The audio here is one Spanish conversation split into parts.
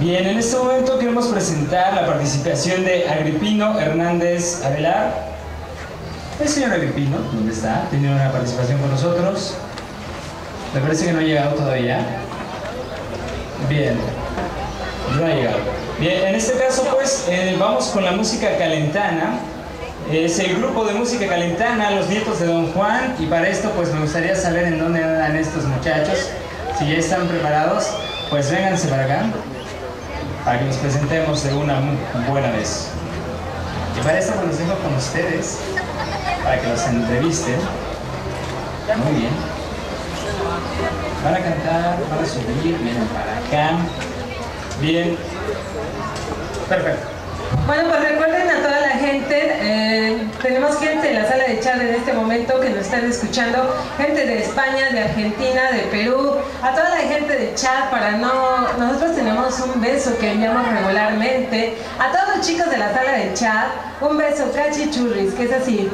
Bien, en este momento queremos presentar la participación de Agripino Hernández Avelar. El señor Agripino, ¿dónde está? Tiene una participación con nosotros. Me parece que no ha llegado todavía. Bien, no ha llegado. Bien, en este caso pues vamos con la música calentana. Es el grupo de música calentana, Los Nietos de Don Juan. Y para esto pues me gustaría saber en dónde andan estos muchachos. Si ya están preparados, pues vénganse para acá, para que nos presentemos de una buena vez. Y para esto pues los dejo con ustedes, para que los entrevisten. Muy bien. Van a cantar, van a subir, vienen para acá. Bien. Perfecto. Bueno, pues recuerden a toda la gente, tenemos gente en la sala de chat en este momento que nos están escuchando, gente de España, de Argentina, de Perú, a toda la gente de chat nosotros tenemos un beso que enviamos regularmente, a todos los chicos de la sala de chat, un beso cachichurris, que es así.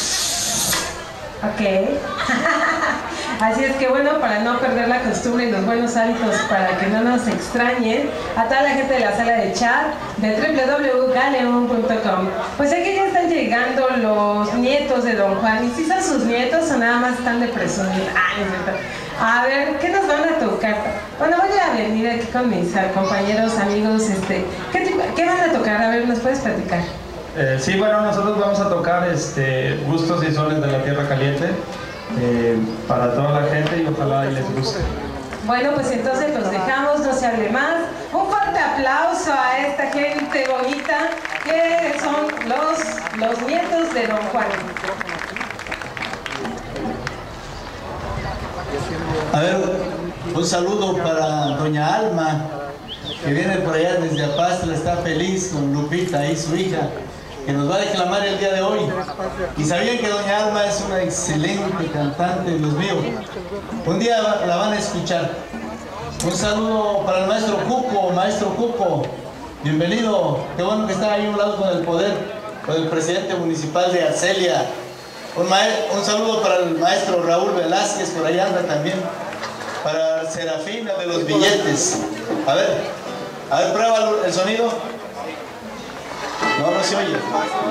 Ok. Así es que bueno, para no perder la costumbre y los buenos hábitos, para que no nos extrañen, a toda la gente de la sala de chat de www.galeon.com. Pues aquí ya están llegando los nietos de Don Juan. ¿Y si son sus nietos o nada más están de presumir? A ver, ¿qué nos van a tocar? Bueno, voy a venir aquí con mis compañeros, amigos. ¿Qué van a tocar? A ver, ¿nos puedes platicar? Sí, bueno, nosotros vamos a tocar Gustos y Soles de la Tierra Caliente para toda la gente y ojalá y les guste. Bueno, pues entonces los dejamos, no se hable más. Un fuerte aplauso a esta gente bonita que son los nietos de Don Juan. A ver, un saludo para doña Alma, que viene por allá desde Apastra, está feliz con Lupita y su hija, que nos va a declamar el día de hoy. Y sabían que doña Alma es una excelente cantante, Dios mío. Un día la van a escuchar. Un saludo para el maestro Cuco, bienvenido. Qué bueno que está ahí a un lado con el poder, con el presidente municipal de Arcelia. Un saludo para el maestro Raúl Velázquez, por ahí anda también. Para Serafina de los billetes. A ver, prueba el sonido. No se oye.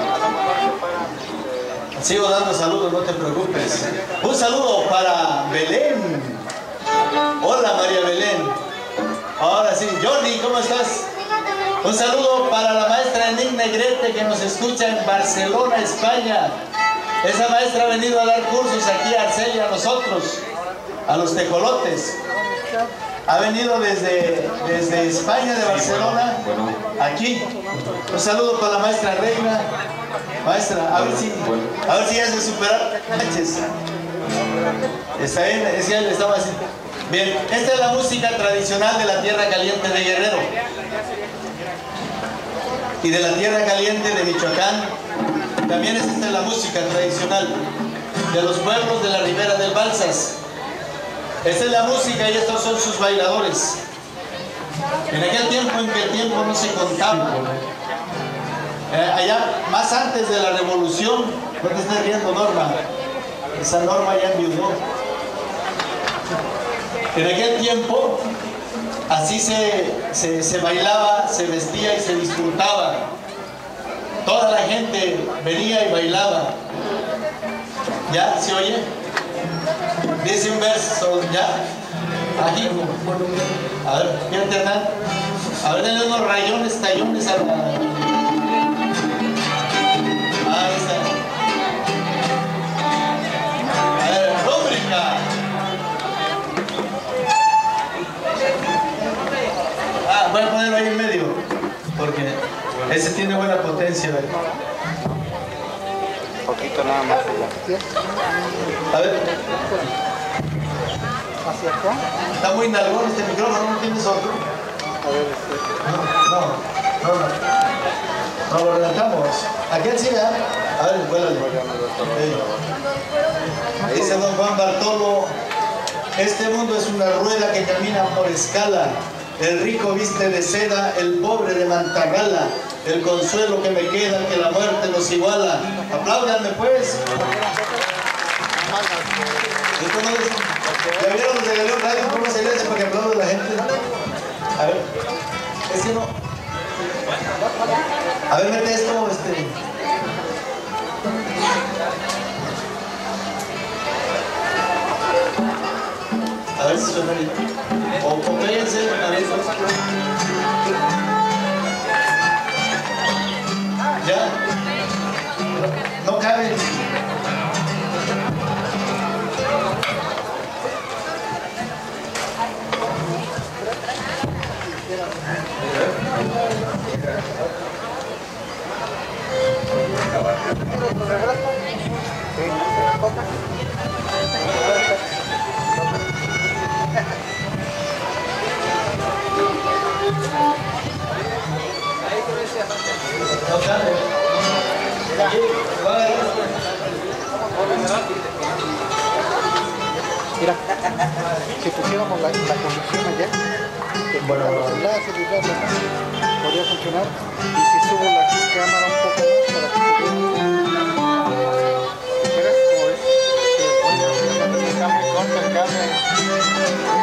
Sigo dando saludos, no te preocupes. Un saludo para Belén. Hola María Belén. Ahora sí, Johnny, ¿cómo estás? Un saludo para la maestra Nick Negrete, que nos escucha en Barcelona, España. Esa maestra ha venido a dar cursos aquí a Arcelia, a nosotros, a los tecolotes. Ha venido desde España, de Barcelona, aquí. Un saludo para la maestra Reina. Maestra, a ver si ya se superaron. Está bien, es que le estaba haciendo. Bien, esta es la música tradicional de la Tierra Caliente de Guerrero y de la Tierra Caliente de Michoacán. También esta es la música tradicional de los pueblos de la Ribera del Balsas. Esta es la música y estos son sus bailadores. En aquel tiempo en que el tiempo no se contaba, allá más antes de la revolución, ¿por qué estás riendo, Norma? Esa Norma ya enviudó. En aquel tiempo así se bailaba, se vestía y se disfrutaba. Toda la gente venía y bailaba. ¿Ya? ¿Se oye? Dice un verso, ¿ya? Aquí. A ver, fíjate, Hernán. A ver, denle unos rayones, tallones a la... Ahí está. A ver, rúbrica. Voy a ponerlo ahí en medio, porque ese tiene buena potencia. Poquito nada más. A ver. ¿Hacia acá? Está muy nalgón este micrófono, ¿no tienes otro? A ver, No, lo levantamos. ¿A quién sigue? A ver, vuélale. Dice don Juan Bartolo: este mundo es una rueda que camina por escala. El rico viste de seda, el pobre de mantarrala. El consuelo que me queda, que la muerte nos iguala. Apláudanme pues. Esto no es... ¿Ya vieron desde Galeón Radio cómo se le hace para que aplaude la gente? A ver. vecino. A ver, mete esto, A ver si suena bien. O péguense, a ver. Ya. No cabe. No cabe. Mira, si pusiéramos la conexión allá, que bueno, enlaces y bla, bla, bla, podría funcionar. Y si subo la cámara un poco más para que se vea. Mira cómo es. Está muy corto el cable.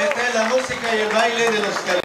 Esta es la música y el baile de los calientes.